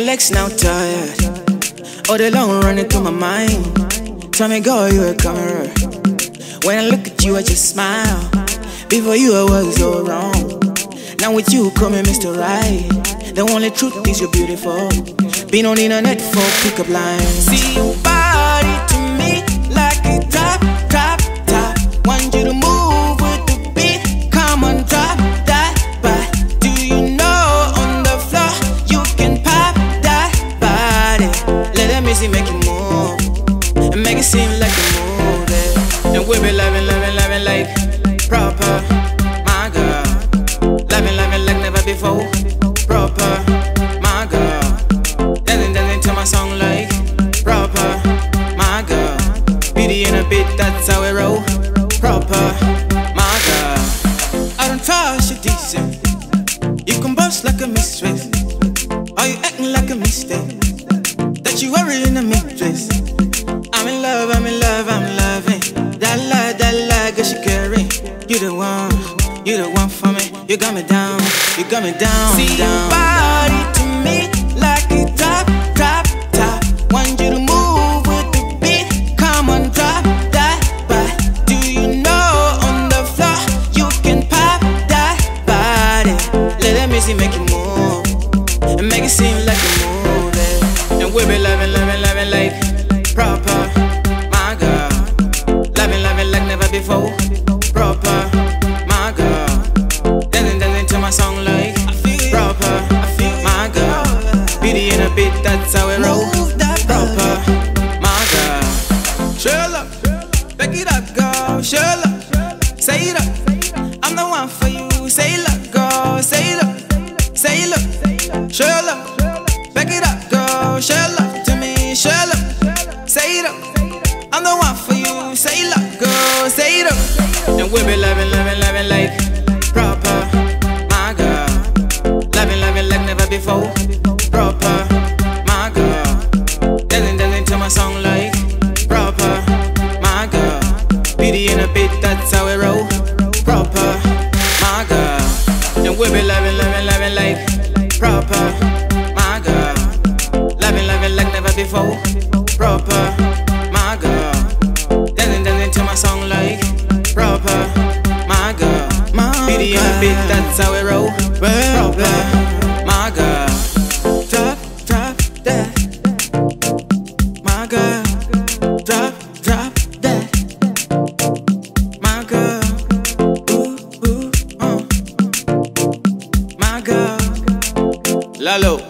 legs now tired. All day long running through my mind. Tell me, girl, you a comer. When I look at you, I just smile. Before you, I was so wrong. Now with you, call me Mr. Right. The only truth is you're beautiful. Been on the internet for pickup lines. See your body to me like a drop, drop, top. Want you to move with the beat. Come on, drop that back. Do you know on the floor you can pop that body? Let me see make you move and make it seem like a movie. And we be loving, loving, loving like proper, my girl. Loving, loving like never before. Proper, my girl. Dancing, dancing to my song like proper, my girl. Beauty in a bit, that's how we roll. Proper, my girl. I don't trust you decent. You can boast like a mistress. Are you acting like a mistake? That you wearing a mistress. I'm in love, I'm in love, I'm loving. That lie, girl, she carry. You the one for me. You got me down, you got me down. See down, your body to me like a drop, drop, top. Want you to move with the beat. Come on, drop that back. Do you know on the floor you can pop that body? Let me see make you move and make it seem like a movie. And we be loving, loving, loving like proper, my girl. Loving, loving like never before. Proper, my girl. Dancing, dancing to my song like proper, my girl. Beauty in a bit, that's how we roll. Proper, my girl. Show up, back it up, girl. Show up, say it up. I'm the one for you. Say look, girl. Say look, say look. Show up, back it up, girl. Show up to me. Show up, say it up. I'm the one for you. Say look, girl. Say it up. And we be loving, loving, loving like proper, my girl. Loving, loving like never before. Proper, my girl. Dancing, dancing to my song like proper, my girl. Beauty in a bit, that's how we roll. Proper, my girl. And we be loving, loving, loving like proper, my girl. Loving, loving like never before. Proper, my girl. Dancing, dancing to my song like proper, my girl. Beauty in a bit, that's how we roll. Proper, my girl. Drop, drop that, my girl. Drop, drop that, my girl. Ooh, ooh, my girl. Lalo.